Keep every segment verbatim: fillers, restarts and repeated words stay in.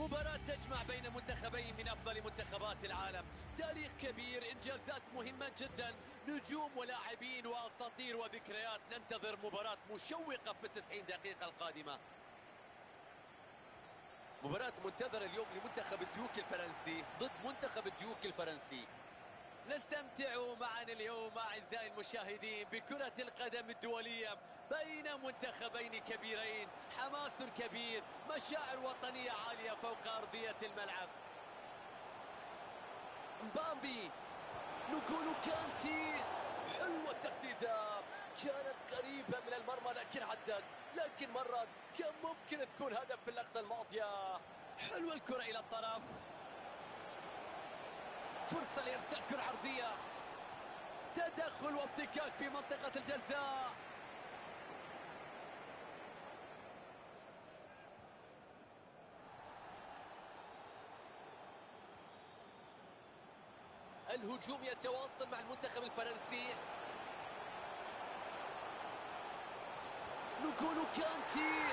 مباراة تجمع بين منتخبين من أفضل منتخبات العالم، تاريخ كبير، إنجازات مهمة جدا، نجوم ولاعبين وأساطير وذكريات. ننتظر مباراة مشوقة في التسعين دقيقة القادمة. مباراة منتظرة اليوم لمنتخب الديوك الفرنسي ضد منتخب الديوك الفرنسي. نستمتع معا اليوم أعزائي المشاهدين بكرة القدم الدولية بين منتخبين كبيرين، حماس كبير، مشاعر وطنية عالية فوق أرضية الملعب. مبابي، نقول كانتي، حلوة التسديدة، كانت قريبة من المرمى لكن عدت، لكن مرت، كان ممكن تكون هدف في اللقطة الماضية. حلوة الكرة إلى الطرف، فرصة لإرسال كرة عرضية، تدخل وافتكاك في منطقة الجزاء. الهجوم يتواصل مع المنتخب الفرنسي. نقول كانتي،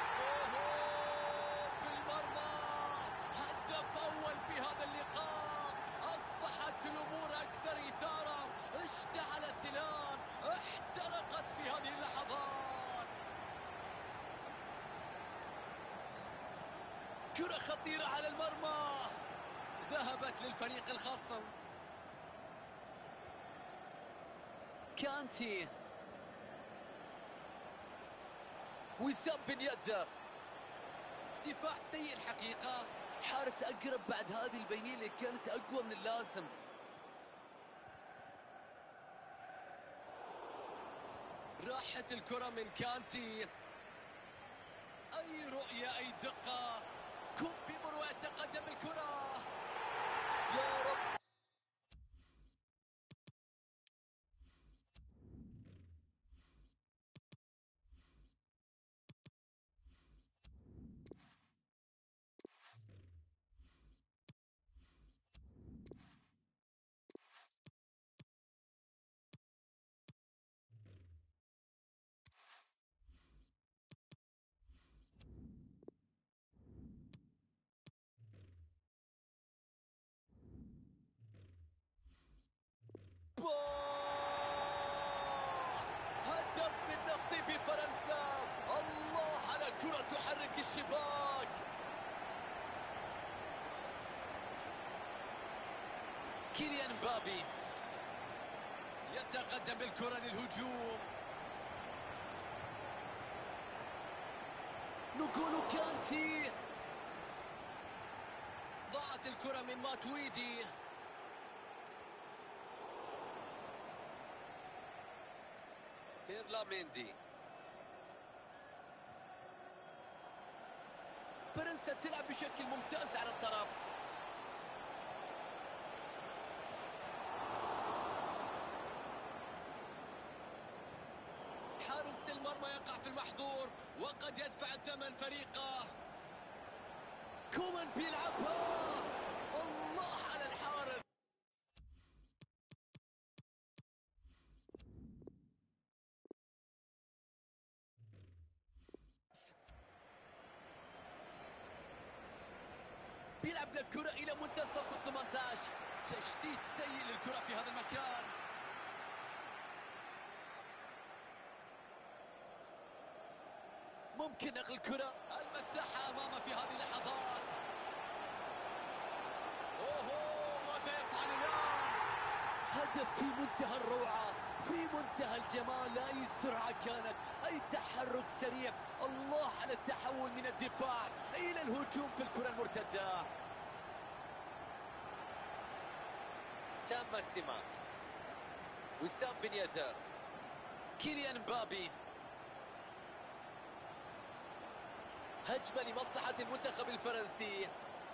في المرمى، هدف أول في هذا اللقاء. أصبحت الأمور أكثر إثارة، اشتعلت الآن، احترقت في هذه اللحظات. كرة خطيرة على المرمى، ذهبت للفريق الخصم. كانتي، وسام بن يدر، دفاع سيء الحقيقة، حارس أقرب بعد هذه البينية اللي كانت أقوى من اللازم. راحت الكرة من كانتي، أي رؤية، أي دقة، كوب بمر ويتقدم الكرة. يا رب. هدف من نصيب فرنسا. الله على كرة تحرك الشباك. كيليان مبابي يتقدم بالكرة للهجوم. نقول كانتي، ضاعت الكرة من ماتويدي. بيرلاميندي، فرنسا تلعب بشكل ممتاز على الطرف. حارس المرمى يقع في المحظور وقد يدفع الثمن فريقه. كومان بيلعبها، الله على الحارس. بيلعب الكرة إلى منتصف الثمانية عشر، تشتيت سيء للكرة في هذا المكان. ممكن نقل الكرة، المساحة أمامه في هذه اللحظات. أوه، ماذا يفعل الآن؟ هدف في منتهى الروعة، في منتهى الجمال. أي سرعة كانت، أي تحرك سريع، الله على التحول من الدفاع إلى الهجوم في الكرة المرتدة. سام ماكسيمان، وسام بن يدر، كيليان مبابي. هجمة لمصلحة المنتخب الفرنسي.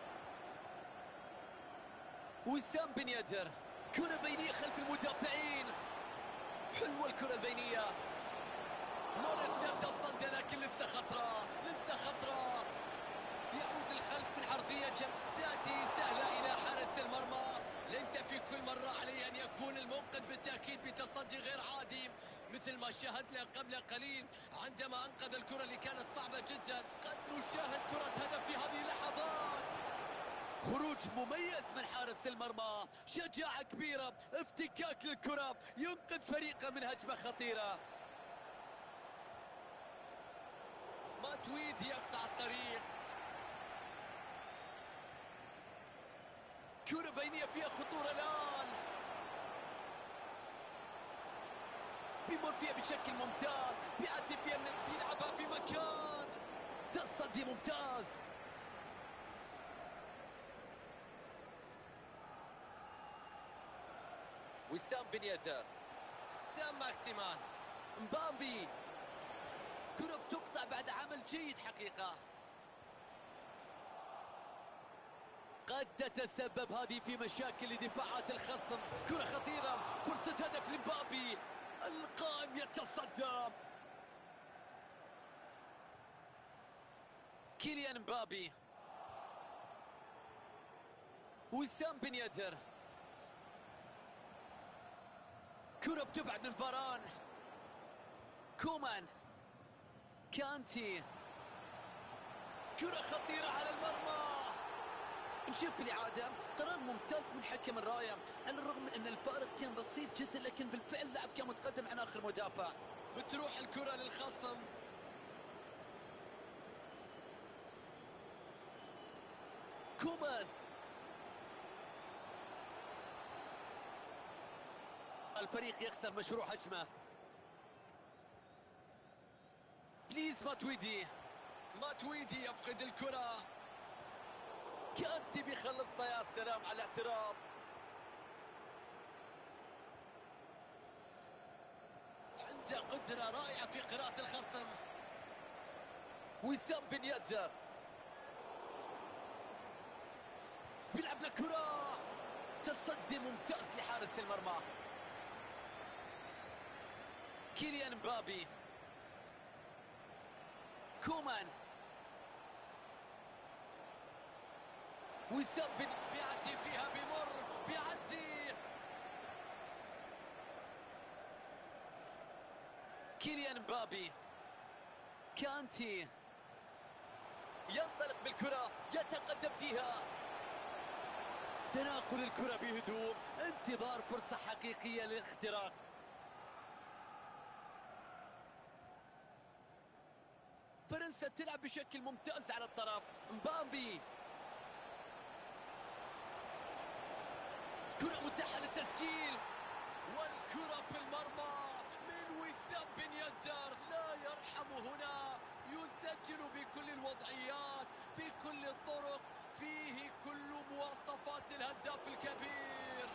وسام بن يدر، كرة بينية خلف المدافعين. حلوة الكرة البينية. لوريس يتصدى لكن لسه خطرة، لسه خطرة. يعود للخلف من عرضية جم تأتي سهلة إلى حارس المرمى. ليس في كل مرة عليه أن يكون المنقذ، بالتأكيد بتصدي غير عادي مثل ما شاهدنا قبل قليل عندما أنقذ الكرة اللي كانت صعبة جدا. قد نشاهد كرة هدف في هذه اللحظات. خروج مميز من حارس المرمى، شجاعة كبيرة، افتكاك للكرة، ينقذ فريقه من هجمة خطيرة. ماتويدي يقطع الطريق، كرة بينية فيها خطورة الآن، بيمر فيها بشكل ممتاز، بيعدي فيها من بيلعبها في مكان، تصدي ممتاز. وسام بن يدر، سام ماكسيمان، مبابي، كرة بتقطع بعد عمل جيد حقيقة. قد تتسبب هذه في مشاكل لدفاعات الخصم. كرة خطيرة، فرصة هدف لمبابي، القائم يتصدى. كيليان مبابي، وسام بن يدر، كرة بتبعد من فاران، كومان، كانتي، كرة خطيرة على المرمى. نشوف الإعادة، قرار ممتاز من حكم الراية، على الرغم من أن الفارق كان بسيط جدا، لكن بالفعل اللاعب كان متقدم عن آخر مدافع. بتروح الكرة للخصم، كومان، الفريق يخسر مشروع هجمة. بليز ماتويدي، ماتويدي يفقد الكرة، كانتي بيخلصها. يا سلام على الاعتراض، عنده قدرة رائعة في قراءة الخصم. وسام بن يدر بيلعب لكرة، تصدي ممتاز لحارس المرمى. كيليان مبابي، كومان، وسام بن بيعدي فيها، بيمر بيعدي. كيليان مبابي، كانتي ينطلق بالكرة، يتقدم فيها، تناقل الكرة بهدوء، انتظار فرصة حقيقية للاختراق. فرنسا تلعب بشكل ممتاز على الطرف. مبابي، كرة متاحة للتسجيل، والكرة في المرمى من وسام بن يدر، لا يرحم هنا، يسجل بكل الوضعيات، بكل الطرق، فيه كل مواصفات الهداف الكبير.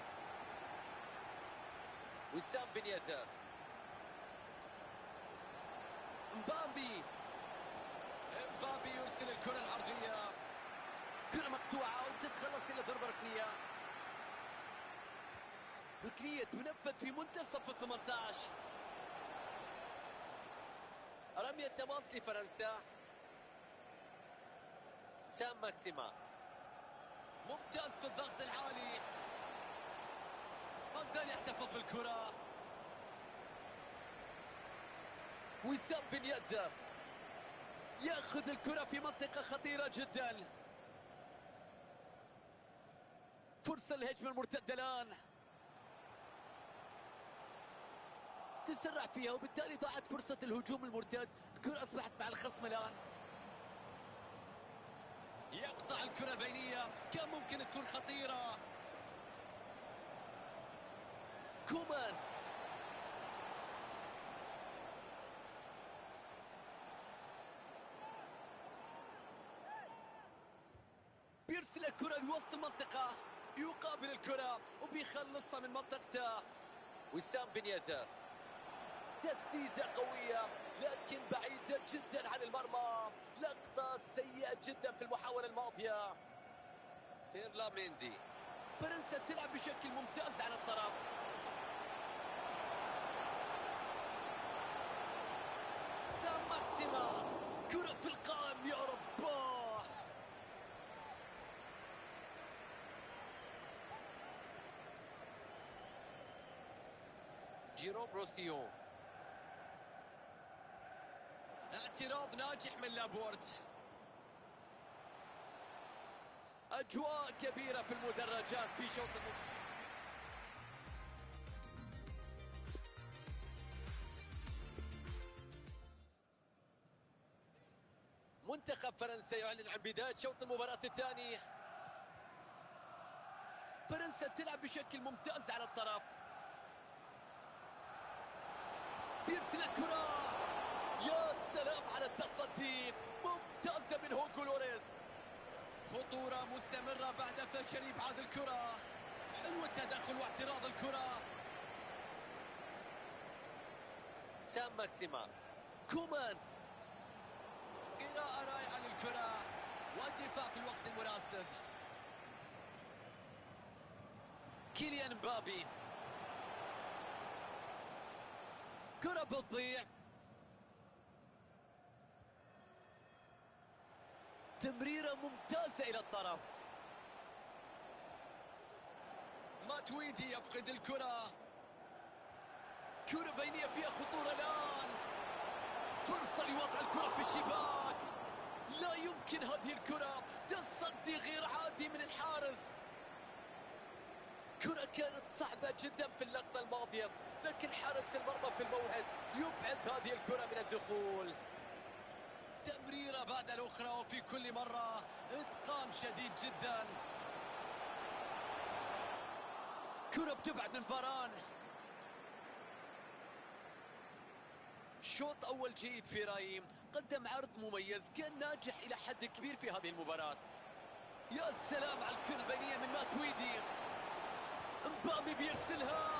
وسام بن يدر، مبابي، مبابي يرسل الكرة العرضية، كرة مقطوعة وتتخلص إلى ضربة ركنية. ركنية تنفذ في منتصف الثمانية عشر. رمية تماس لفرنسا. سام ماكسيمان ممتاز في الضغط العالي، ما زال يحتفظ بالكرة. وسام بن يدر ياخذ الكرة في منطقة خطيرة جدا. فرصة للهجمة المرتدة الآن، تسرع فيها وبالتالي ضاعت فرصة الهجوم المرتد. الكرة أصبحت مع الخصم الآن، يقطع الكرة البينية، كان ممكن تكون خطيرة. كومان، بيرسل الكرة لوسط المنطقة، يقابل الكرة وبيخلصها من منطقته. وسام بن يدر، تسديدة قوية لكن بعيدة جدا عن المرمى، لقطة سيئة جدا في المحاولة الماضية. بيرلا ميندي، فرنسا تلعب بشكل ممتاز على الطرف. سام ماكسيما، كرة في القائم، يا رباه. جيروم روسيون، اعتراض ناجح من لابورت. أجواء كبيرة في المدرجات في شوط الم... منتخب فرنسا يعلن عن بداية شوط المباراة الثاني. فرنسا تلعب بشكل ممتاز على الطرف، بيرسل الكرة، يا سلام على التصدي، ممتازة من هوغو لوريس. خطورة مستمرة بعد فشل إبعاد الكرة، حلو التدخل واعتراض الكرة. سام ماكسيمان، كومان، قراءة رائعة للكرة والدفاع في الوقت المناسب. كيليان مبابي، كرة بتضيع، تمريرة ممتازة إلى الطرف. ماتويدي يفقد الكرة، كرة بينية فيها خطورة الآن، فرصة لوضع الكرة في الشباك، لا يمكن هذه الكرة، تصدي غير عادي من الحارس. كرة كانت صعبة جدا في اللقطة الماضية، لكن حارس المرمى في الموعد يبعد هذه الكرة من الدخول. تمريرة بعد الأخرى وفي كل مرة إتقان شديد جدا. كرة بتبعد من فاران. شوط أول جيد في رايم، قدم عرض مميز، كان ناجح إلى حد كبير في هذه المباراة. يا سلام على الكرة البينية من ماتويدي، مبابي بيرسلها.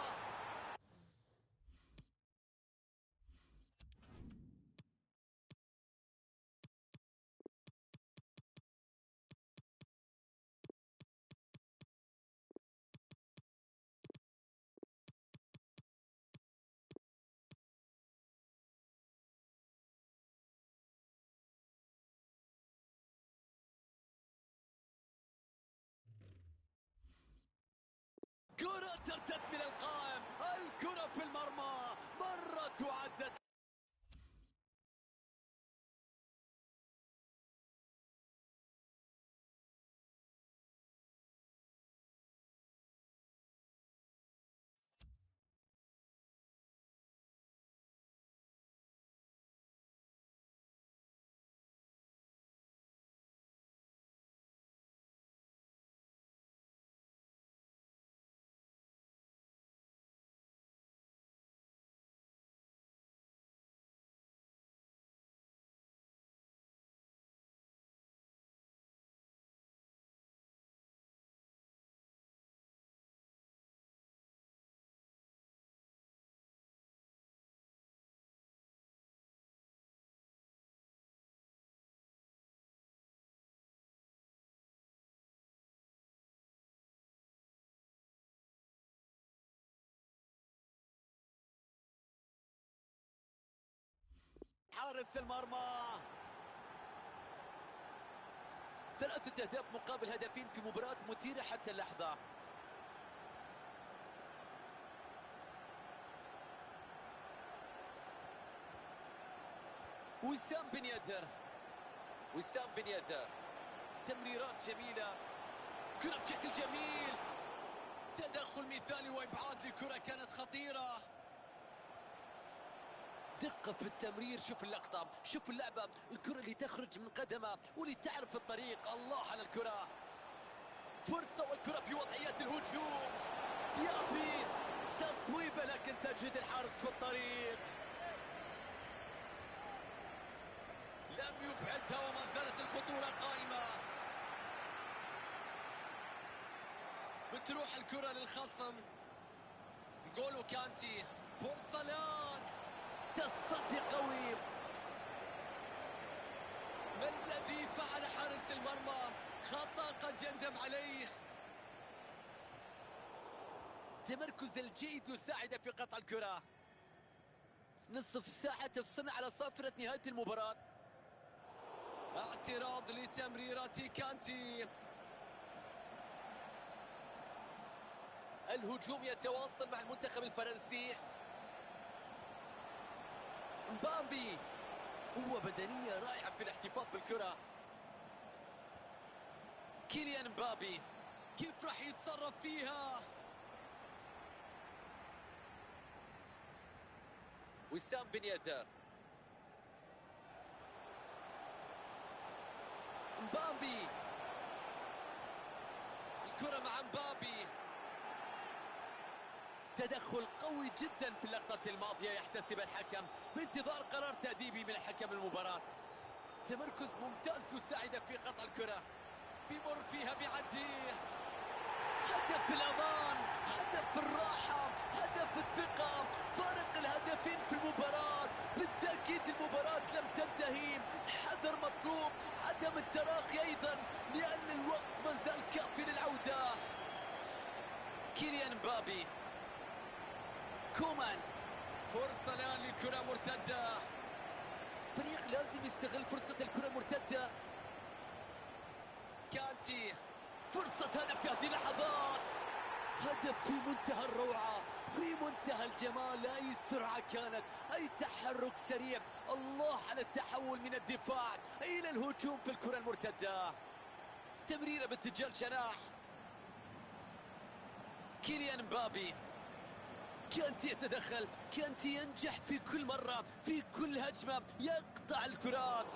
كرة ترتد من القائم، الكرة في المرمى، مرت وعدت. حارس المرمى، ثلاثة أهداف مقابل هدفين في مباراة مثيرة حتى اللحظة. وسام بن يدر، وسام بن يدر، تمريرات جميلة، كرة بشكل جميل، تدخل مثالي وإبعاد لكرة كانت خطيرة. دقة في التمرير، شوف اللقطة، شوف اللعبة، الكرة اللي تخرج من قدمه واللي تعرف الطريق، الله على الكرة. فرصة والكرة في وضعية الهجوم، ديابي، تصويبة لكن تجد الحارس في الطريق، لم يبعدها وما زالت الخطورة قائمة. بتروح الكرة للخصم، نقولوا كانتي، فرصة الآن، تصدي قوي. ما الذي فعل حارس المرمى؟ خطأ قد يندم عليه. تمركز الجيد يساعد في قطع الكرة. نصف ساعة تفصلنا على صافرة نهاية المباراة. اعتراض لتمريرات كانتي. الهجوم يتواصل مع المنتخب الفرنسي. مبابي، قوة بدنية رائعة في الاحتفاظ بالكرة. كيليان مبابي كيف راح يتصرف فيها؟ وسام بن يدر. مبابي، الكرة مع مبابي. تدخل قوي جدا في اللقطة الماضية يحتسب الحكم بانتظار قرار تأديبي من حكم المباراة. تمركز ممتاز يساعده في قطع الكرة، بيمر فيها بعديه. هدف في الأمان، هدف في الراحة، هدف في الثقة. فارق الهدفين في المباراة. بالتأكيد المباراة لم تنتهي، الحذر مطلوب، عدم التراخي أيضا لأن الوقت ما زال كافي للعودة. كيليان مبابي، كومان، فرصة الآن للكرة مرتدة. فريق لازم يستغل فرصة الكرة المرتدة. كانتي، فرصة هدف في هذه اللحظات. هدف في منتهى الروعة، في منتهى الجمال. أي سرعة كانت، أي تحرك سريع. الله على التحول من الدفاع إلى الهجوم في الكرة المرتدة. تمريرة باتجاه الجناح. كيليان مبابي، كانتي يتدخل، كانتي ينجح في كل مرة، في كل هجمة يقطع الكرات.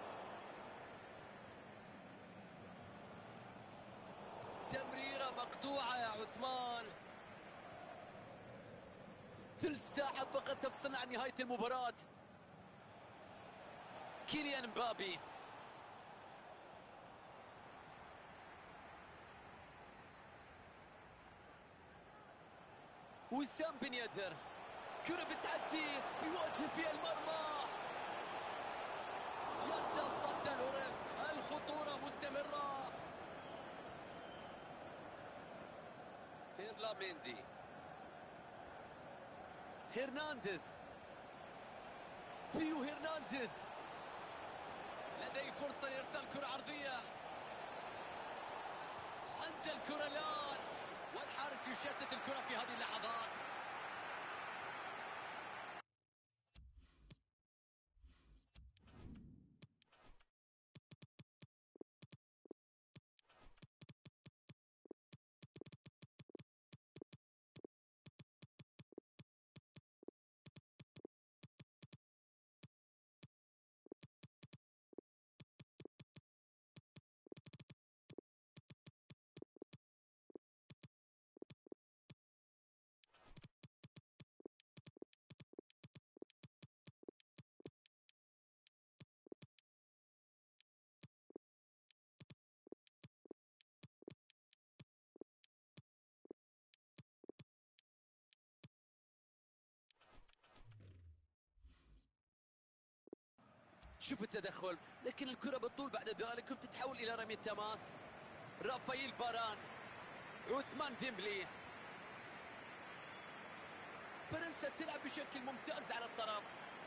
تمريرة مقطوعة يا عثمان. ثلث ساعة فقط تفصلنا عن نهاية المباراة. كيليان مبابي، وسام بن يدر. كرة بتعدي، بيواجه فيها المرمى. يتصدى لوريس، الخطورة مستمرة. هيرلا ميندي، هرنانديز، ثيو هرنانديز. لديه فرصة لإرسال كرة عرضية. عند الكرة الآن، والحارس يشتت الكرة في هذه اللحظات. شوف التدخل، لكن الكرة بتطول بعد ذلك وبتتحول إلى رمي التماس. رافائيل فاران، عثمان ديمبلي. فرنسا تلعب بشكل ممتاز على الطرف.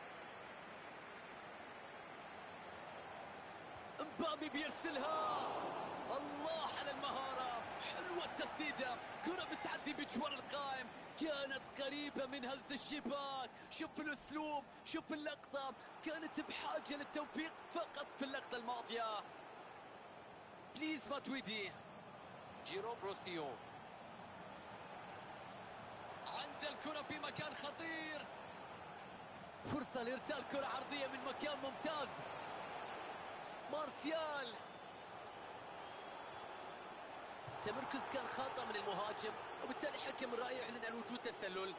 مبابي بيرسلها. الله على المهارة، حلوة التسديدة. كرة بتعدي بجوار القائم، كانت قريبة من هز الشباك. شوف الأسلوب، شوف اللقطة، كانت بحاجة للتوفيق فقط في اللقطة الماضية. بليز ماتويدي، جيروم روسيون. عند الكرة في مكان خطير. فرصة لإرسال كرة عرضية من مكان ممتاز. مارسيال، تمركز كان خاطئ من المهاجم، وبالتالي حكم الرأي يعلن عن وجود تسلل.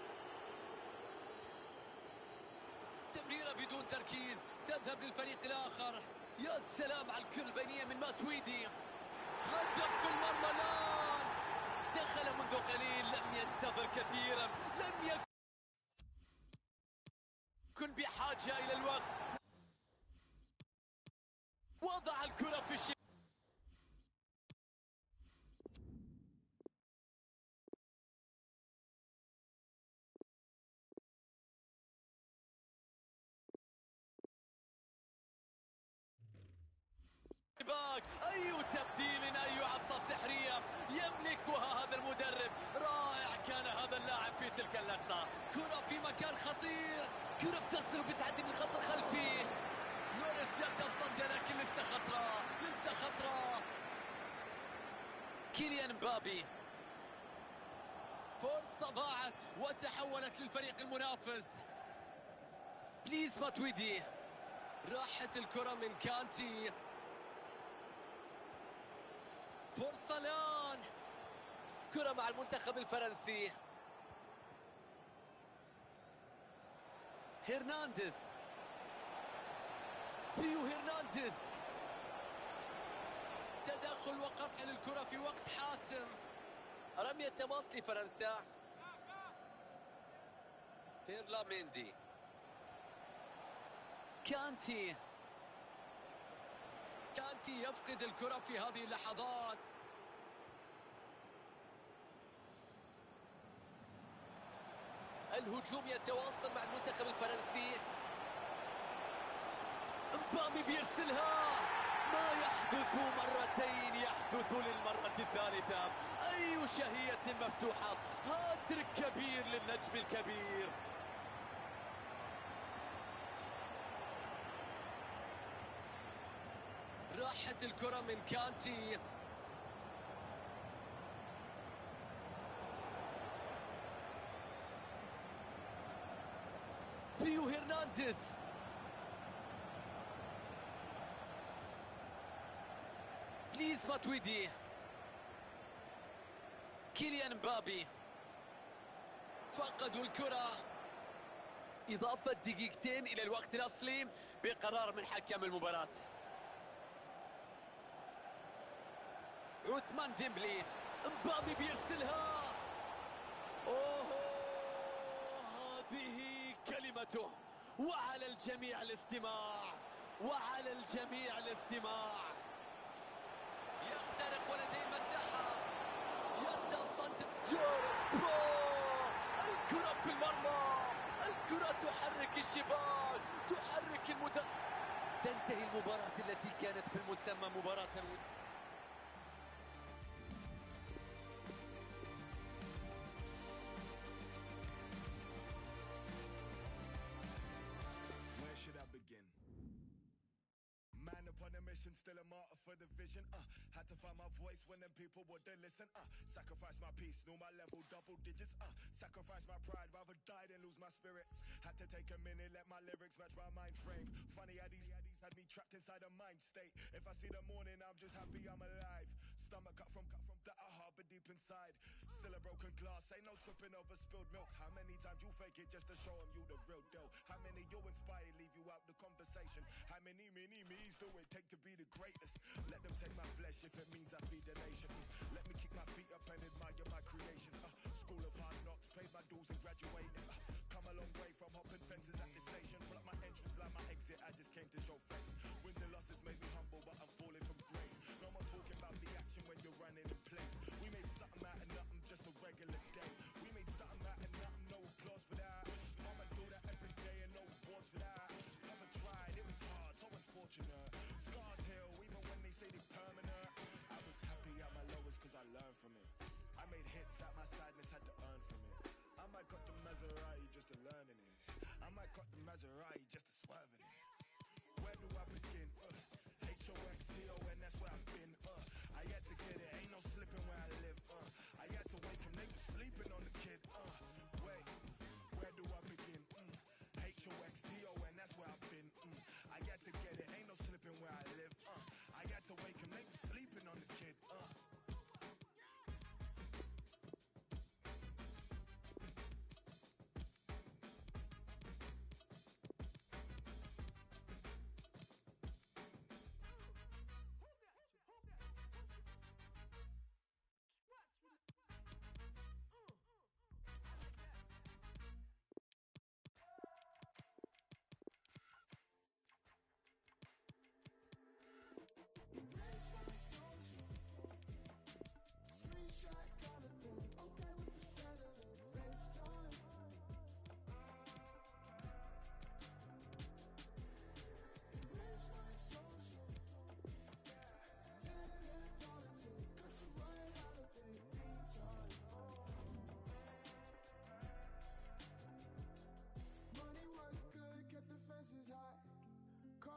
تمريرة بدون تركيز تذهب للفريق الآخر. يا سلام على الكرة البينية من ماتويدي. هدف في المرمى الآن. دخل منذ قليل، لم ينتظر كثيرا، لم يكن بحاجة إلى الوقت. وضع الكرة في الشباك. أي تبديل، أي عصا سحرية يملكها هذا المدرب. رائع كان هذا اللاعب في تلك اللقطة. كرة في مكان خطير، كرة بتصل وبتعدي من الخط الخلفي. لوريس يتصدى لكن لسه خطرة، لسه خطرة. كيليان مبابي. فرصة ضاعت وتحولت للفريق المنافس. بليز ماتويدي. راحت الكرة من كانتي. فرصة الآن. كرة مع المنتخب الفرنسي. هرنانديز. ثيو هرنانديز. تدخل وقطع للكرة في وقت حاسم. رمية تماس لفرنسا. بيرلا ميندي. كانتي. كانتي يفقد الكرة في هذه اللحظات. الهجوم يتواصل مع المنتخب الفرنسي. مبابي بيرسلها. ما يحدث مرتين يحدث للمرة الثالثة. أي شهية مفتوحة. هاتريك كبير للنجم الكبير. راحت الكرة من كانتي. ثيو هرنانديز. بليز ماتويدي. كيليان مبابي. فقدوا الكرة. إضافة دقيقتين إلى الوقت الأصلي بقرار من حكم المباراة. عثمان ديمبلي. مبابي بيرسلها. أوه هذه كلمته. وعلى الجميع الاستماع. وعلى الجميع الاستماع. يخترق ولديه المساحة. يتصدى الكرة في المرمى. الكرة تحرك الشباك. تحرك المدرب. تنتهي المباراة التي كانت في المسمى مباراة الود. Still a martyr for the vision, uh Had to find my voice when them people wouldn't listen, uh Sacrifice my peace, know my level, double digits, uh Sacrifice my pride, rather die than lose my spirit. Had to take a minute, let my lyrics match my mind frame. Funny how these had me trapped inside a mind state. If I see the morning, I'm just happy I'm alive. Stomach cut from, cut from that I harbor deep inside. Still a broken glass, ain't no tripping over spilled milk. How many times you fake it just to show them you the real deal? How many you inspire, leave you out the conversation? How many mini me's do it take to be the greatest? Let them take my flesh if it means I feed the nation. Let me kick my feet up and admire my creation. uh, School of hard knocks, paid my dues and graduated. uh, Come a long way from hopping fences at the station. Pull up my entrance like my exit, I just came to show face. Wins and losses made me humble, but I'm falling from grace. No more talking about the action when you're running in place. We made something out of nothing, just a regular day. We made something out of nothing, no applause for that. Mama do that every day and no awards for that. Never tried, it was hard, so unfortunate. Scars heal even when they say they permanent. I was happy at my lowest cause I learned from it. I made hits at my sadness, had to earn from it. I might got the Maserati just to learn in it. I might got the Maserati just to swerve in it. Where do I begin? Uh, H O X T O N, that's where I've been. Uh, I had to get it, ain't no slipping where I live. Uh, I had to wake him, they was sleeping on the kid. Uh, wait, where do I begin? Mm. H O X T O N, that's where I've been. Mm. I had to get it, ain't no slipping where I live. Uh, I had to wake him, they was sleeping on the kid. Uh.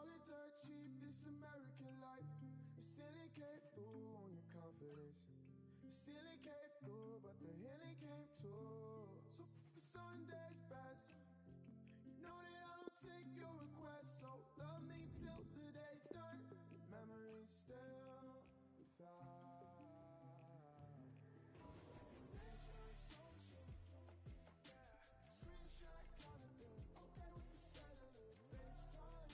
American life, syndicate through on your confidence. The ceiling came through, but the healing came too. So Sunday's best. You know that I don't take your requests, so love me till the day's done. Memories still without. Erase my social. Screenshot kinda thing. Okay with the cellular FaceTime.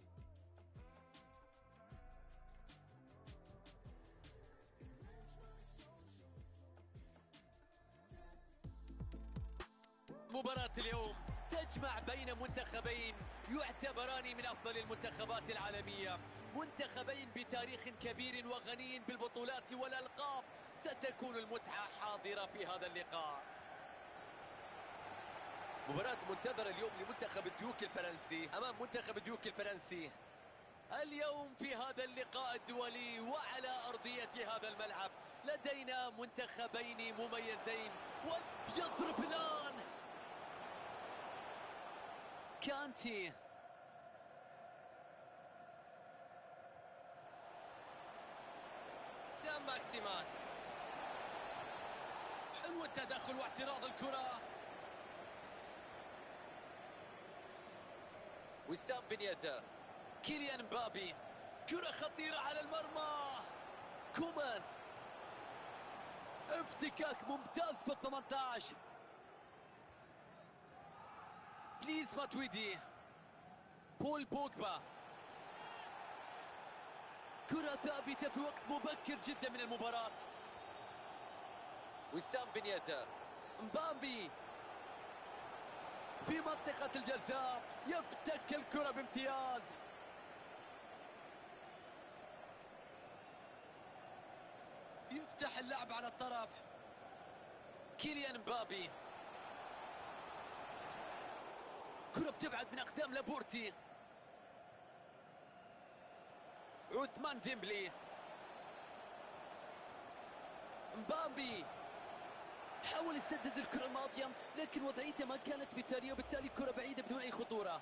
Erase my social. مباراة اليوم تجمع بين منتخبين يعتبران من أفضل المنتخبات العالمية، منتخبين بتاريخ كبير وغني بالبطولات والألقاب. ستكون المتعة حاضرة في هذا اللقاء. مباراة منتظرة اليوم لمنتخب الديوك الفرنسي أمام منتخب الديوك الفرنسي اليوم في هذا اللقاء الدولي وعلى أرضية هذا الملعب. لدينا منتخبين مميزين ويضرب الآن كانتي. سام ماكسيمان، حلو التدخل واعتراض الكرة. وسام بن يدر، كيليان مبابي، كرة خطيرة على المرمى. كومان، افتكاك ممتاز في الثمانية عشر. بليز ماتويدي، بول بوجبا، كرة ثابتة في وقت مبكر جدا من المباراة. وسام بن يدر، مبابي في منطقة الجزاء، يفتك الكرة بامتياز. يفتح اللعب على الطرف. كيليان مبابي، كرة بتبعد من أقدام لابورتي. عثمان ديمبلي، مبابي حاول يسدد الكرة الماضية لكن وضعيته ما كانت مثالية وبالتالي الكرة بعيدة بدون أي خطورة.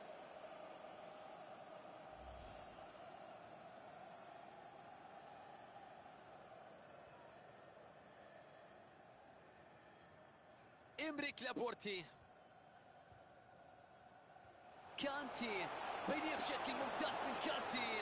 إمريك لابورتي، كانتي بينيه بشكل ممتاز من كانتي.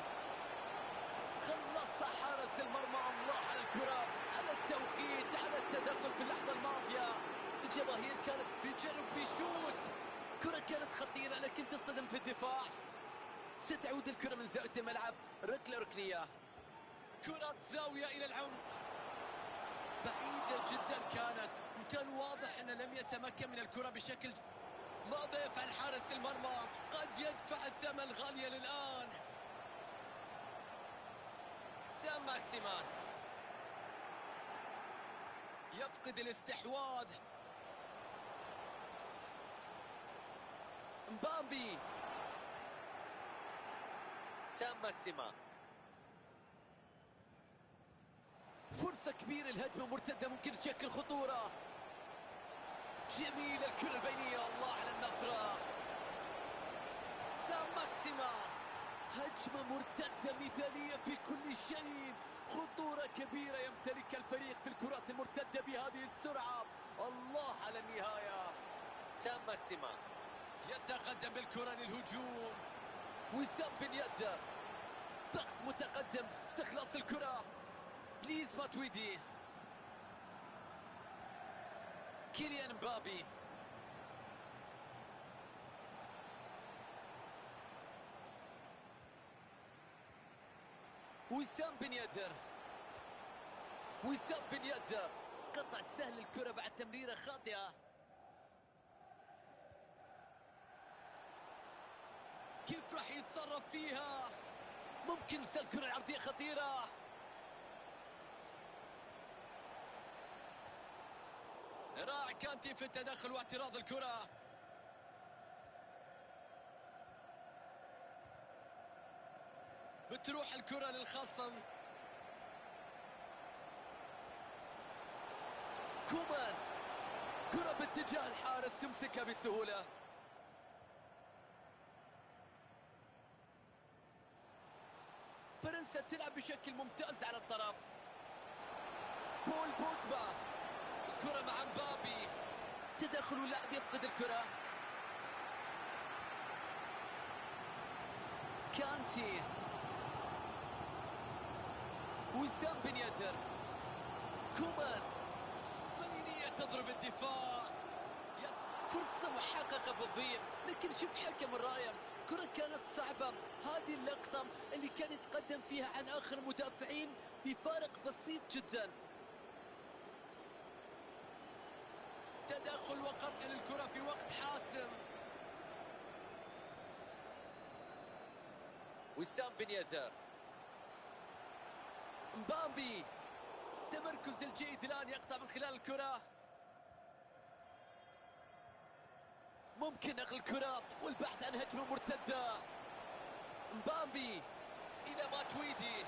خلص حارس المرمى. الله على الكرة، على التوقيت، على التدخل في اللحظة الماضية. الجماهير كانت بيجرب بيشوت. كرة كانت خطيرة لكن تصطدم في الدفاع. ستعود الكرة من زاوية الملعب، ركلة ركنية. كرة زاوية إلى العمق، بعيدة جدا كانت، وكان واضح أنه لم يتمكن من الكرة بشكل. ماذا يفعل حارس المرمى؟ قد يدفع الثمن غاليا الآن. سام ماكسيمان يفقد الاستحواذ. مبابي، سام ماكسيمان، فرصة كبيرة، الهجمة مرتدة ممكن تشكل خطورة. جميلة الكرة البينية، الله على النظرة. سام ماكسيمان، هجمة مرتدة مثالية في كل شيء، خطورة كبيرة يمتلكها الفريق في الكرات المرتدة بهذه السرعة. الله على النهاية. سام ماكسيمان يتقدم بالكرة للهجوم. وسام بن يدر، ضغط متقدم، استخلاص الكرة. بليز ماتويدي، كيليان مبابي، وسام بن يدر. وسام بن يدر قطع سهل الكرة بعد تمريرة خاطئة. كيف راح يتصرف فيها؟ ممكن يرسل الكرة العرضية خطيرة. رائع كانتي في التدخل واعتراض الكرة. بتروح الكرة للخصم. كومان، كرة باتجاه الحارس يمسكها بسهولة. فرنسا تلعب بشكل ممتاز على الطرف. بول بوجبا، الكرة مع مبابي، تدخل اللاعب يفقد الكرة. كانتي، وسام بن يدر، كومان، مالينية تضرب الدفاع، فرصة محققة بالضيق، لكن شوف حكم الراية، كرة كانت صعبة. هذه اللقطة اللي كان يتقدم فيها عن آخر المدافعين بفارق بسيط جدا. تدخل وقطع للكرة في وقت حاسم. وسام بن يدر، مبابي، تمركز الجيد الآن يقطع من خلال الكرة. ممكن نقل الكرة والبحث عن هجمة مرتدة. مبابي إلى ماتويدي،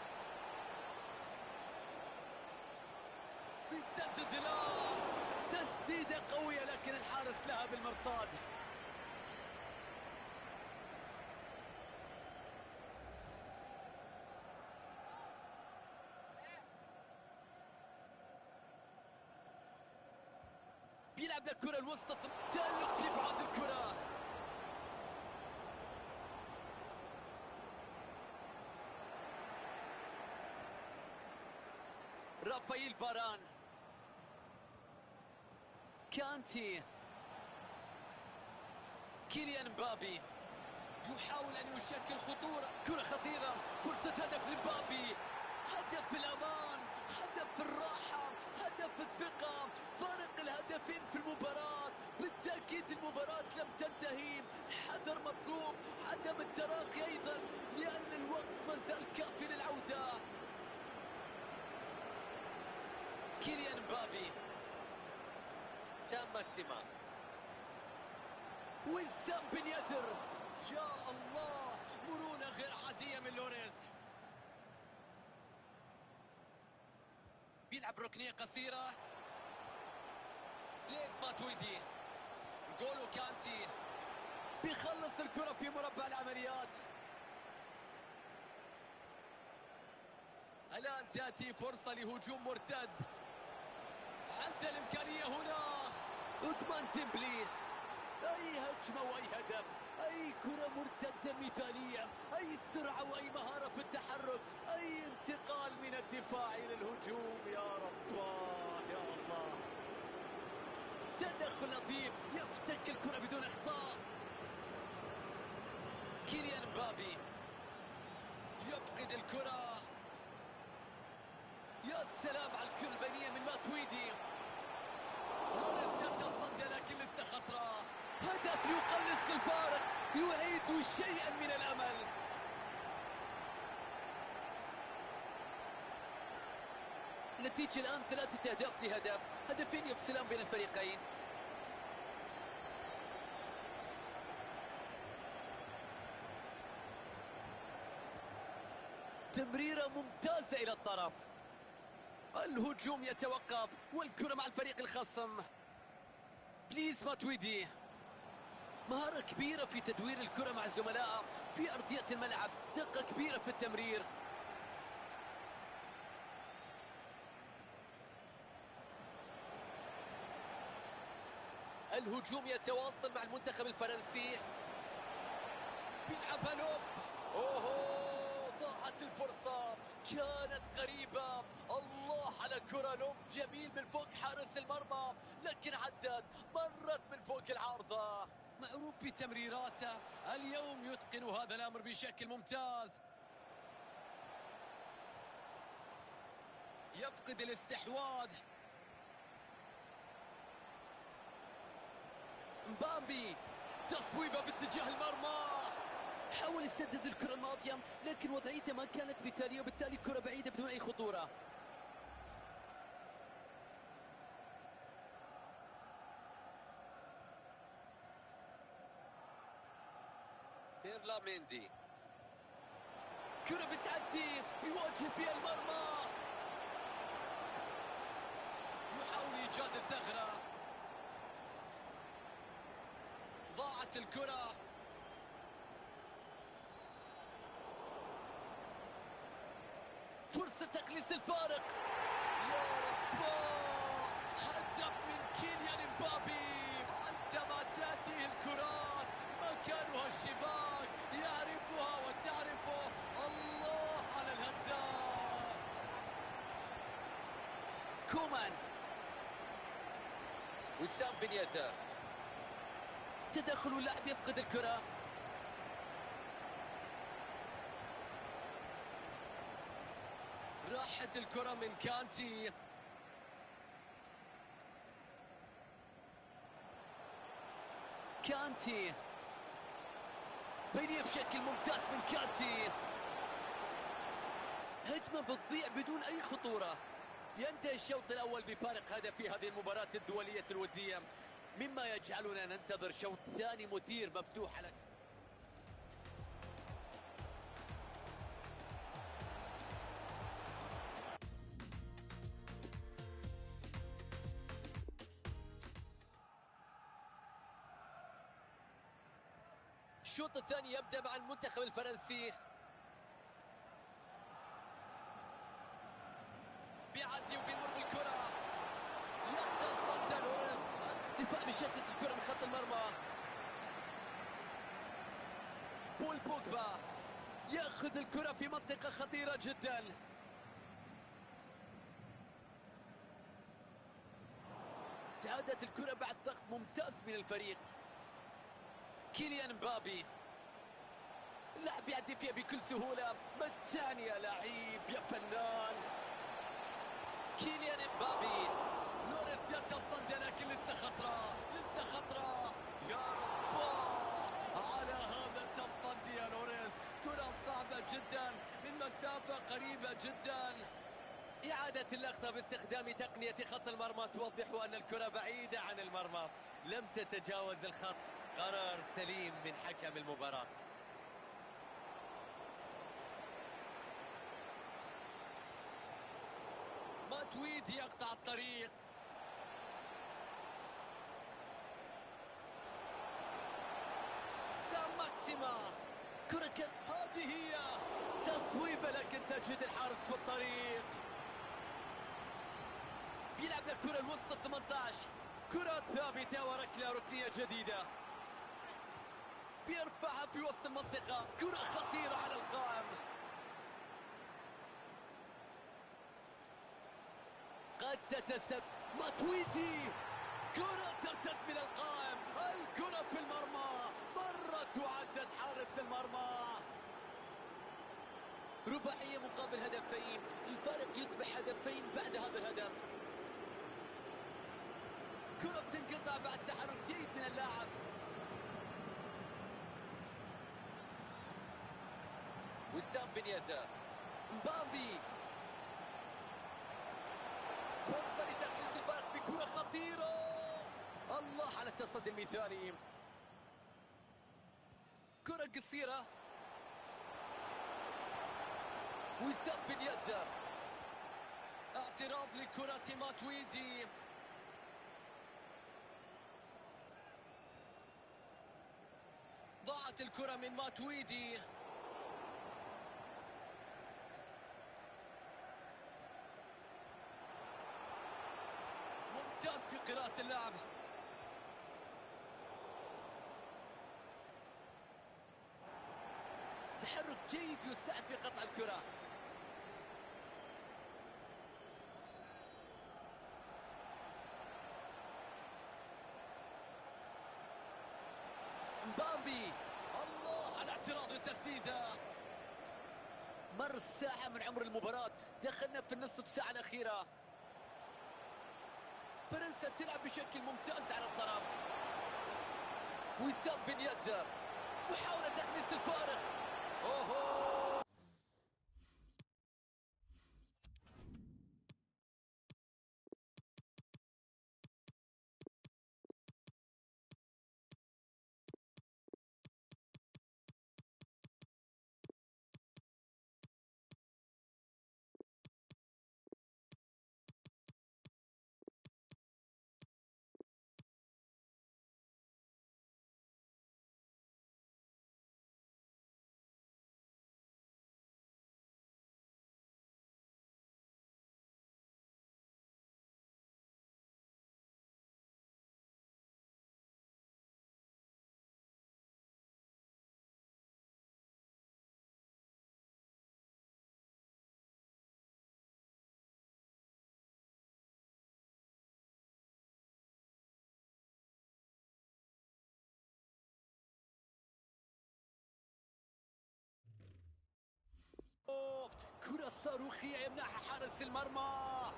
بيسدد الآن، تسديدة قوية لكن الحارس لها بالمرصاد. بيلعب الكرة الوسطى، تألق في بعض الكرة. رافائيل فاران، كانتي، كيليان مبابي يحاول أن يشكل خطورة، كرة خطيرة، فرصة هدف لمبابي، هدف في الأمان، هدف في الراحة، هدف في الثقة، فارق الهدفين في المباراة. بالتأكيد المباراة لم تنتهي، الحذر مطلوب، عدم التراخي أيضا لأن الوقت ما زال كافي للعودة. كيليان مبابي، سام ماكسيما، وسام بن يدر، يا الله، مرونة غير عادية من لوريس. بيلعب ركنية قصيرة، ليز ماتويدي، نقولوا كانتي بيخلص الكرة في مربع العمليات. الآن تأتي فرصة لهجوم مرتد، عنده الإمكانية هنا، عثمان ديمبلي، أي هجمة وأي هدف، أي كرة مرتدة مثالية، أي سرعة وأي مهارة في التحرك، أي انتقال من الدفاع إلى الهجوم. يا رب، يا الله، تدخل لطيف، يفتك الكرة بدون إخطاء. كيليان مبابي يفقد الكرة، يا سلام على الكرة البينية من ماتويدي. لوريس يتصدى لكن لسه خطرة، هدف يقلص الفارق، يعيد شيئا من الأمل. النتيجة الآن ثلاثة أهداف لهدف، هدفين يفصلان بين الفريقين. تمريرة ممتازة إلى الطرف، الهجوم يتوقف والكرة مع الفريق الخصم. بليز ماتويدي، مهارة كبيرة في تدوير الكرة مع زملائه في أرضية الملعب، دقة كبيرة في التمرير. الهجوم يتواصل مع المنتخب الفرنسي، بيلعبها لوب، اوه، ضاعت الفرصة، كانت قريبة. الله على كرة لوب جميل من فوق حارس المرمى، لكن عدت، مرت من فوق العارضة. معروف بتمريراته، اليوم يتقن هذا الأمر بشكل ممتاز. يفقد الاستحواذ. مبابي، تصويبه باتجاه المرمى، حاول يسدد الكرة الماضية لكن وضعيته ما كانت مثالية وبالتالي الكرة بعيدة بدون أي خطورة. فيرلاميندي، كرة بتعدي، يواجه فيها المرمى، يحاول إيجاد الثغرة، ضاعت الكرة. فرصة تقليص الفارق، يا رب الله، هدف من كيليان امبابي. عندما تأتيه الكرات مكانها الشباك، يعرفها وتعرفه. الله على الهداف. كومان، وسام بن يدر، تدخل اللاعب يفقد الكرة. راحت الكرة من كانتي. كانتي بينية بشكل ممتاز من كانتي. هجمة بتضيع بدون أي خطورة. ينتهي الشوط الأول بفارق هدف في هذه المباراة الدولية الودية، مما يجعلنا ننتظر شوط ثاني مثير مفتوح على الشوط الثاني. يبدأ مع المنتخب الفرنسي. بيعدي وبيمر بالكرة، يتصدى لوريس. الدفاع بيشتت الكرة من خط المرمى. بول بوجبا ياخذ الكرة في منطقة خطيرة جدا. استعادت الكرة بعد ضغط ممتاز من الفريق. كيليان امبابي، اللاعب يعدي فيها بكل سهولة. متاني يا لعيب يا فنان. كيليان امبابي، لوريس يتصدى لكن لسه خطرة، لسه خطرة. يا رب على هذا التصدي يا لوريس. كرة صعبة جدا من مسافة قريبة جدا. إعادة اللقطة باستخدام تقنية خط المرمى توضح أن الكرة بعيدة عن المرمى، لم تتجاوز الخط. قرار سليم من حكم المباراة. ماتويدي يقطع الطريق. سام ماكسيما، كرة كان هذه هي تصويبة لكن تجد الحارس في الطريق. بيلعب الكرة الوسط ثمانية عشر. كرة ثابتة وركلة ركنية جديدة. بيرفعها في وسط المنطقة. كرة خطيرة على القائم. قد تتسبب. ماتويدي، كرة ترتد من القائم. الكرة في المرمى، مرت وعدت حارس المرمى. رباعية مقابل هدفين، الفارق يصبح هدفين بعد هذا الهدف. كرة بتنقطع بعد تحرك جيد من اللاعب. وسام بن يدر، مبابي، فرصة لتقليص الفارق بكرة خطيرة. الله على التصدي المثالي. كرة قصيرة. وسام بن يدر، اعتراض لكرة ماتويدي. ضاعت الكرة من ماتويدي. ممتاز في قراءة اللعب. تحرك جيد يساعد في قطع الكرة. مبابي، الله على اعتراض التسديدة. مر ساعة من عمر المباراة، دخلنا في النصف ساعة الأخيرة. فرنسا تلعب بشكل ممتاز على الطرف. وسام بن يدر، محاولة تقليص الفارق. اوهو شوف كرة صاروخية يمنحها حارس المرمى.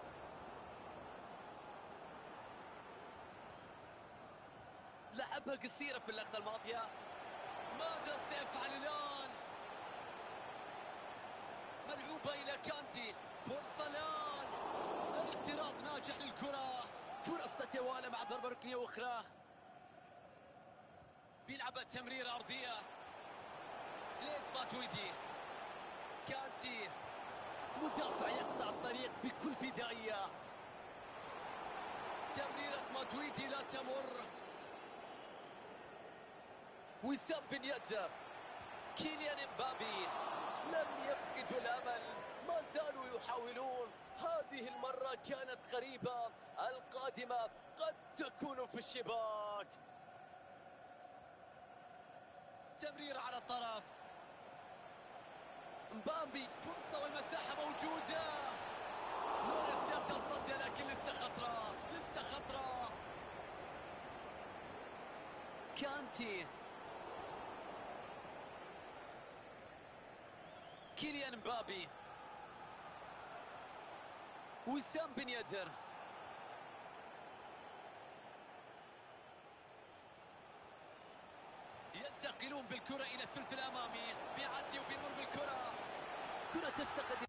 لعبها قصيرة في اللقطة الماضية. ماذا سيفعل الآن؟ ملعوبة إلى كانتي، فرصة الآن، اعتراض ناجح للكرة، فرص تتوالى مع ضربة ركنية أخرى. بيلعب تمرير أرضية، ليز ماتويدي، كانتي، مدافع يقطع الطريق بكل فدائية. تمريرة ماتويدي لا تمر. وسام بن يدر، كيليان امبابي لم يفقدوا الأمل، ما زالوا يحاولون. هذه المرة كانت قريبة، القادمة قد تكون في الشباك. تمرير على الطرف، مبابي، فرصة والمساحة موجودة. نونيز يبدأ الصد لكن لسه خطرة، لسه خطرة. كانتي، كيليان مبابي، وسام بن يدر. ينتقلون بالكرة إلى الثلث الأمامي، بيعدي وبيمر بالكرة، كرة تفتقد.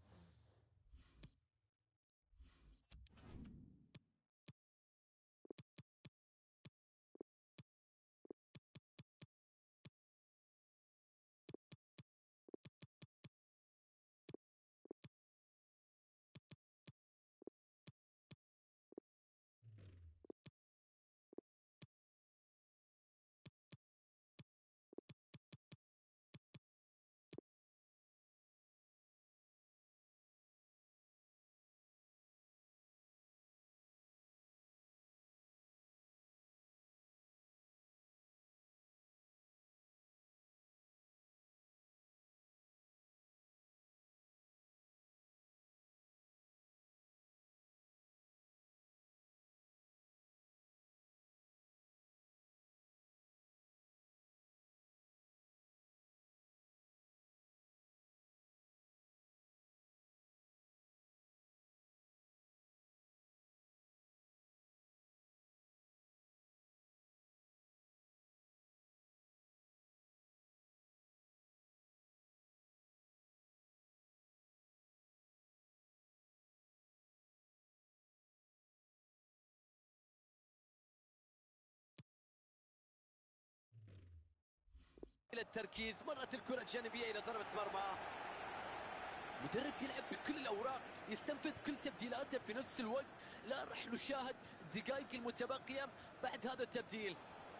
إلى التركيز، مرت الكرة الجانبية إلى ضربة مرمى. مدرب يلعب بكل الأوراق، يستنفذ كل تبديلاته في نفس الوقت. لا راح نشاهد الدقائق المتبقية بعد هذا التبديل.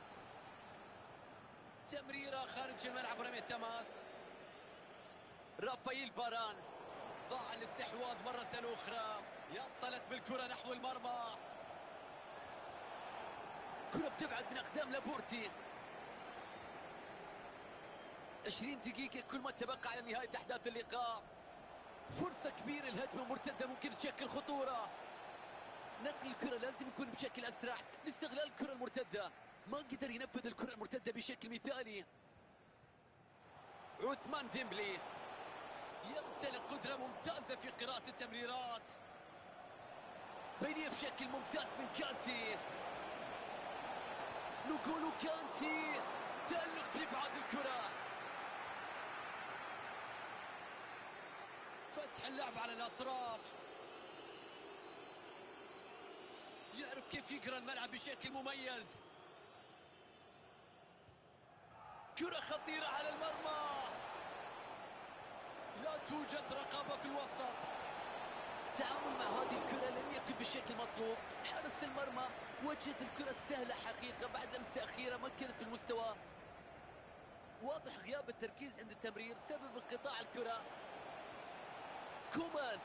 تمريرة خارج الملعب، رمية تماس. رافائيل فاران، ضاع الاستحواذ مرة أخرى، ينطلق بالكرة نحو المرمى. كرة بتبعد من أقدام لابورتي. عشرين دقيقة كل ما تبقى على نهاية أحداث اللقاء. فرصة كبيرة، الهجمة مرتدة ممكن تشكل خطورة. نقل الكرة لازم يكون بشكل أسرع لاستغلال الكرة المرتدة. ما قدر ينفذ الكرة المرتدة بشكل مثالي. عثمان ديمبلي يمتلك قدرة ممتازة في قراءة التمريرات. بينية بشكل ممتاز من كانتي. نقول كانتي تألق في بعض الكرة. فتح اللعب على الأطراف، يعرف كيف يقرأ الملعب بشكل مميز. كرة خطيرة على المرمى، لا توجد رقابة في الوسط. التعامل مع هذه الكرة لم يكن بالشكل المطلوب. حارس المرمى وجد الكرة السهلة حقيقة بعد لمسة أخيرة ما كانت بالمستوى. واضح غياب التركيز عند التمرير سبب انقطاع الكرة. كومان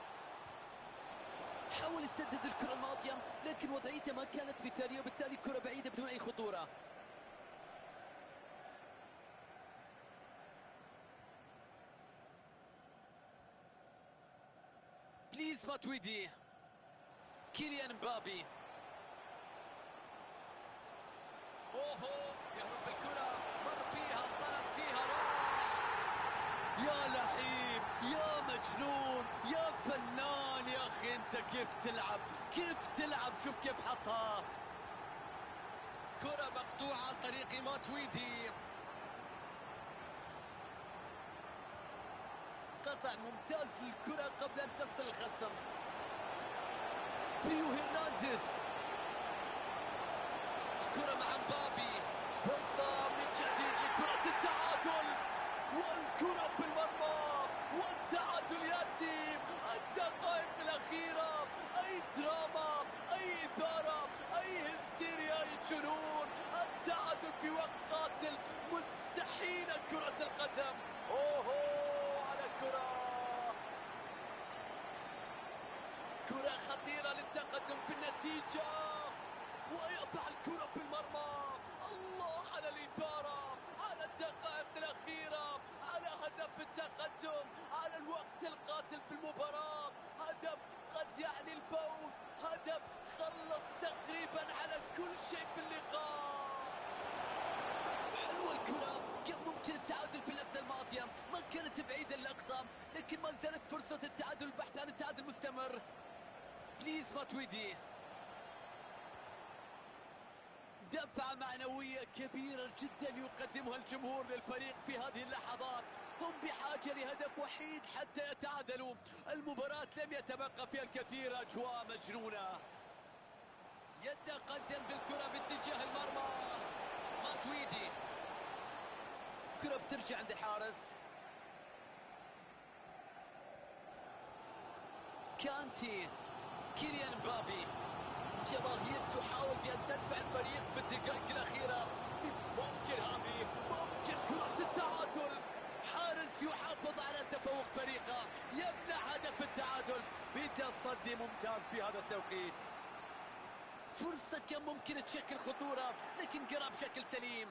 حاول يسدد الكرة الماضية لكن وضعيته ما كانت مثالية وبالتالي الكرة بعيدة بدون أي خطورة. بليز ماتويدي، كيليان مبابي. اوهو يهرب بالكرة، مر فيها، انطلق فيها، راح. يا لعيب، يا مجنون، يا فنان يا أخي. أنت كيف تلعب، كيف تلعب، شوف كيف حطها. كرة مقطوعة عن طريق ماتويدي. قطع ممتاز للكرة قبل أن تصل الخصم. ثيو هرنانديز، الكرة مع مبابي، فرصة من جديد لكرة التعادل، والكرة في المرمى، والتعادل يأتي. الدقائق الأخيرة، أي دراما، أي إثارة، أي هستيريا، أي جنون. التعادل في وقت قاتل، مستحيل كرة القدم. أوهو على كرة، كرة خطيرة للتقدم في النتيجة، ويضع الكرة في المرمى. الله على الإثارة، على الدقائق الأخيرة، على هدف التقدم، على الوقت القاتل في المباراة. هدف قد يعني الفوز، هدف خلص تقريبا على كل شيء في اللقاء. حلوة الكرة، كان ممكن التعادل في اللقطة الماضية، ما كانت بعيدة اللقطة، لكن ما زالت فرصة التعادل، البحث عن التعادل مستمر. بليز ماتويدي، دفعة معنوية كبيرة جدا يقدمها الجمهور للفريق في هذه اللحظات. هم بحاجة لهدف وحيد حتى يتعادلوا. المباراة لم يتبقى فيها الكثير، أجواء مجنونة. يتقدم بالكرة باتجاه المرمى ماتويدي، كرة بترجع عند الحارس. كانتي، كيليان مبابي، جماهير تحاول بأن تدفع الفريق في الدقائق الأخيرة. ممكن هذه، ممكن كرة التعادل. حارس يحافظ على تفوق فريقه، يمنع هدف التعادل بتصدي ممتاز في هذا التوقيت. فرصة كان ممكن تشكل خطورة، لكن قرأ بشكل سليم.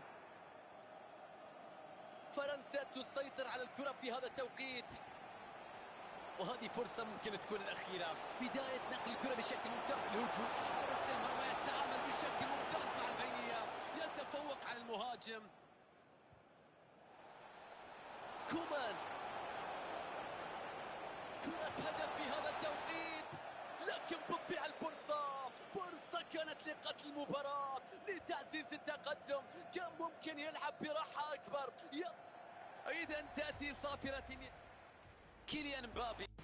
فرنسا تسيطر على الكرة في هذا التوقيت، وهذه فرصة ممكن تكون الأخيرة. بداية نقل الكرة بشكل ممتاز للهجوم. حارس المرمى يتعامل بشكل ممتاز مع البينية، يتفوق على المهاجم. كومان، كرة هدف في هذا التوقيت، لكن بتضيع الفرصة. فرصة كانت لقتل المباراة، لتعزيز التقدم. كان ممكن يلعب براحة أكبر. إذا تأتي صافرة كيليان مبابي.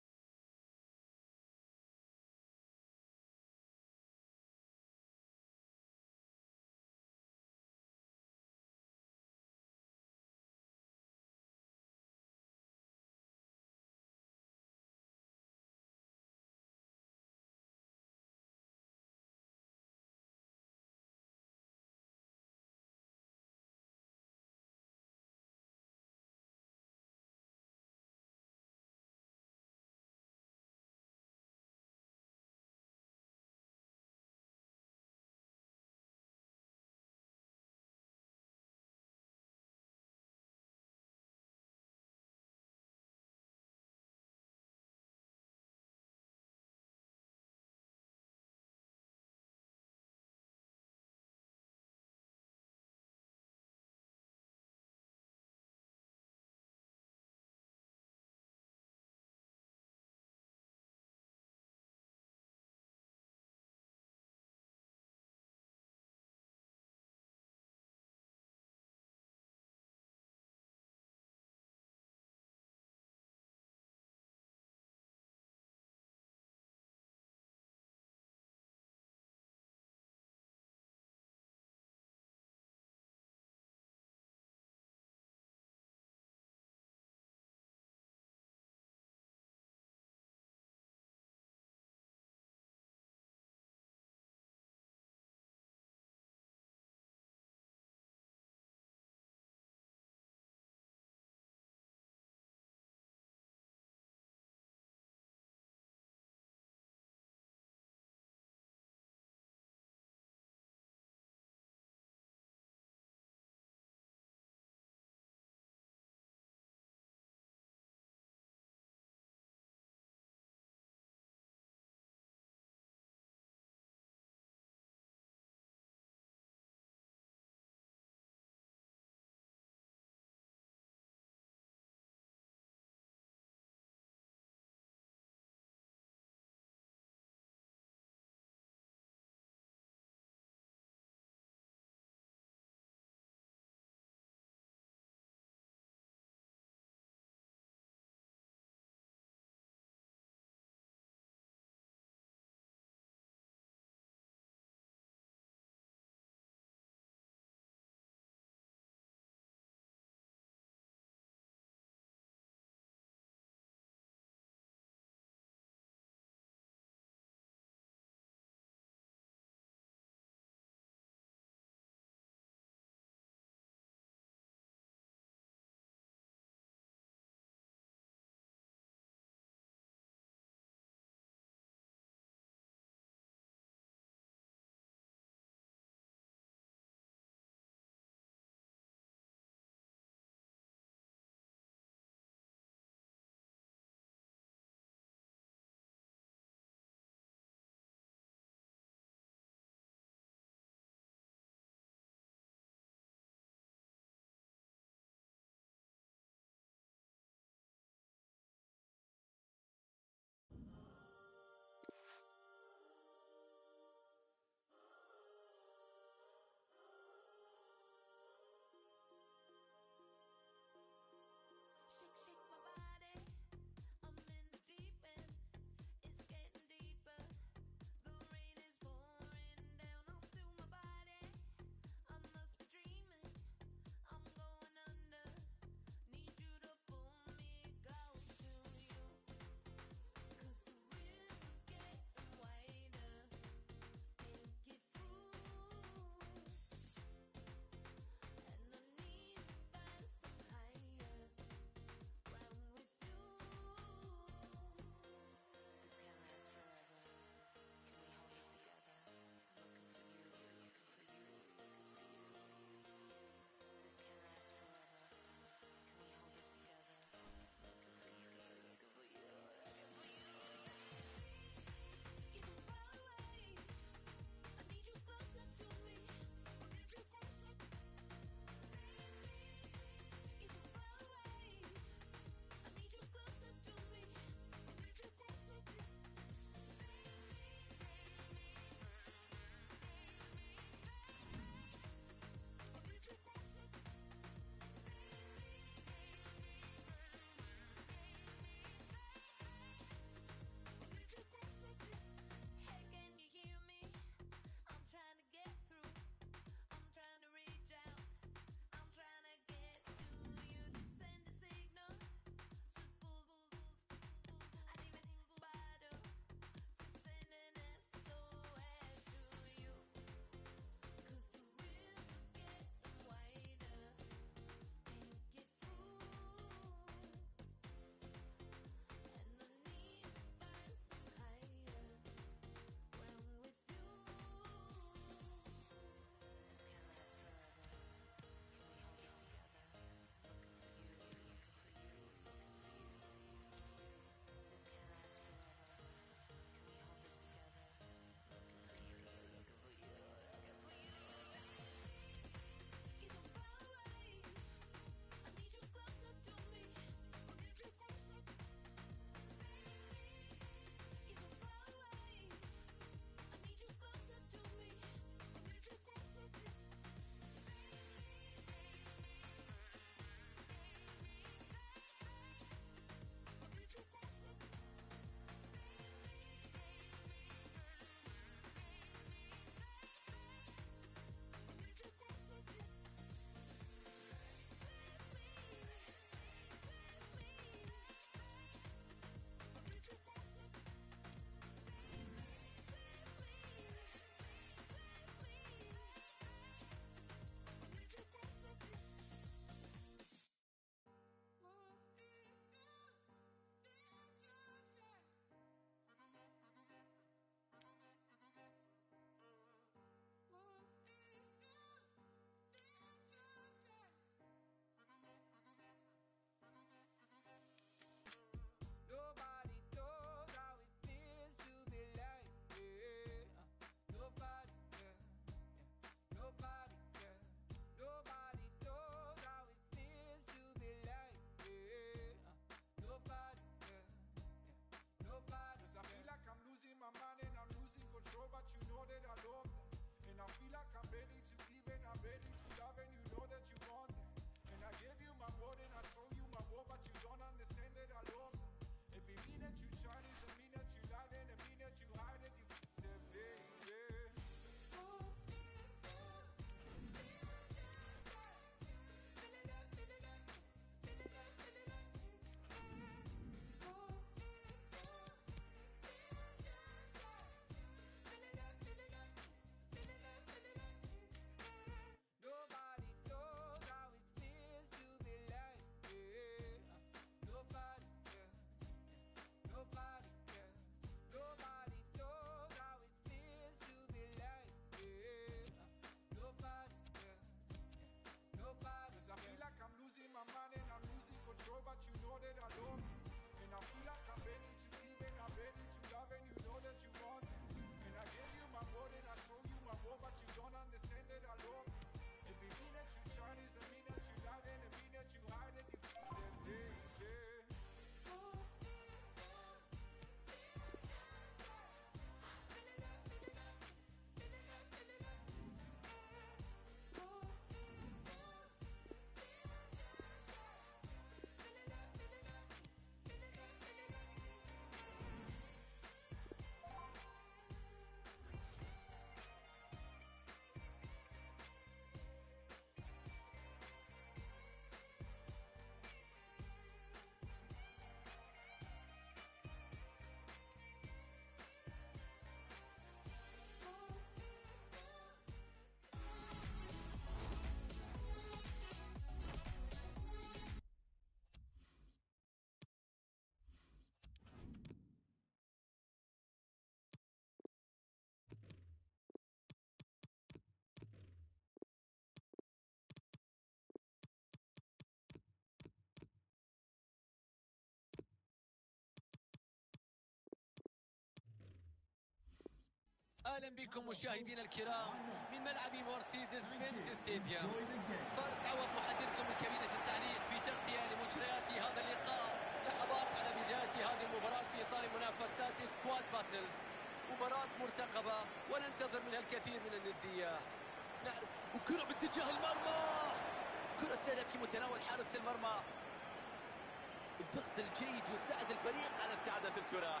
اهلا بكم مشاهدينا الكرام من ملعب مرسيدس بنز ستاديوم. فارس عوض محدثكم من كابينة التعليق في تغطية لمجريات هذا اللقاء. لحظات على بداية هذه المباراة في اطار منافسات سكواد باتلز، مباراة مرتقبة وننتظر منها الكثير من الندية. نعرف وكرة باتجاه المرمى، كرة الثانية في متناول حارس المرمى. الضغط الجيد يساعد الفريق على استعادة الكرة.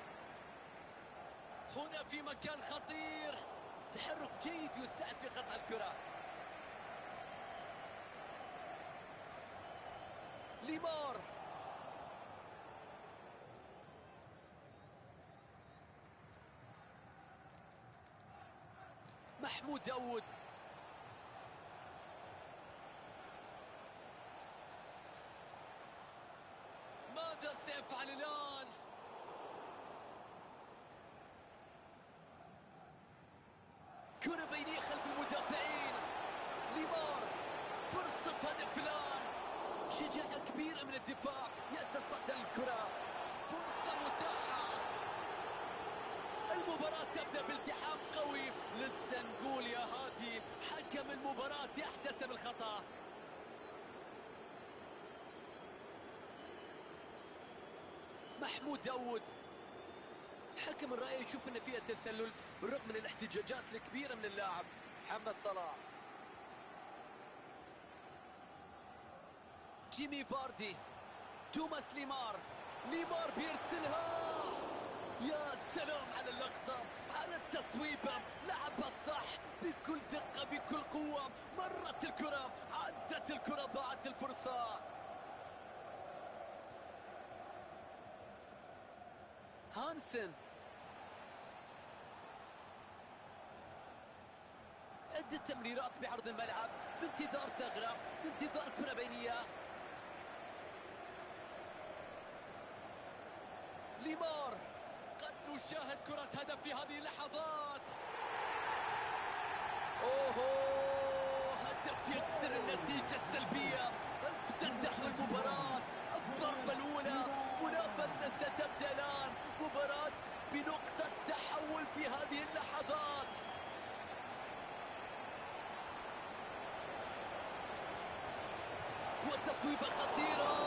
هنا في مكان خطير، تحرك جيد يساعد في قطع الكرة. ليمار، محمود داود، ماذا سيفعل الآن؟ كرة بينية خلف المدافعين. ليمار، فرصة هدف الآن، شجاعة كبيرة من الدفاع، يتصدى الكرة، فرصة متاحة. المباراة تبدأ بالتحام قوي، لسه نقول يا هادي حكم المباراة يحتسب الخطأ. محمود داود، حكم الرأي يشوف ان فيها تسلل بالرغم من الاحتجاجات الكبيرة من اللاعب. محمد صلاح، جيمي فاردي، توماس ليمار، ليمار بيرسلها. يا سلام على اللقطة، على التصويبة، لعبها صح بكل دقة بكل قوة. مرت الكرة، عدت الكرة، ضاعت الفرصة. هانسن، عدة تمريرات بعرض الملعب بانتظار ثغرة، بانتظار كرة بينية. ليمار، قد نشاهد كرة هدف في هذه اللحظات. اوه، هدف يكسر النتيجة السلبية، افتتحوا المباراة. الضربة الأولى، منافسة ستبدأ الآن، مباراة بنقطة تحول في هذه اللحظات. والتصويبة خطيرة،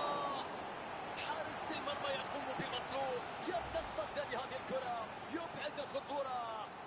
حارس المرمى يقوم بالمطلوب، يتصدى لهذه الكرة، يبعد الخطورة.